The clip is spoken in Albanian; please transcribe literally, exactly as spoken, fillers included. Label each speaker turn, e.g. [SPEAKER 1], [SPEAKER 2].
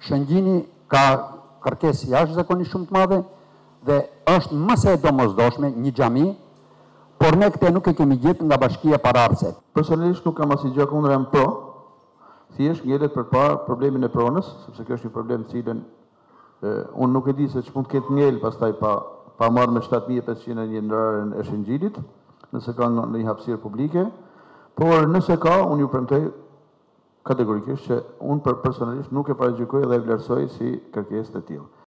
[SPEAKER 1] Shëngjini ka kërkesë jashtëzakonisht shumë të madhe dhe është më së domosdoshme një xhami, por ne këtë nuk e kemi gjetur nga Bashkia Pararce.
[SPEAKER 2] Personalisht nuk kam asnjë gjë kundër jam pro. Thjesht ngjelet përpara problemin e pronës, sepse kjo është një problem të cilën unë nuk e di se ç'mund të ketë ngel pastaj pa pa marrë me shtatë mijë e pesëqind një ndarën e Shëngjilit, nëse ka në një hapësirë publike, por nëse ka, unë ju premtoj kategorikisht që unë personalisht nuk e paragjykoj dhe e vlerësoj si kërkesë të tillë.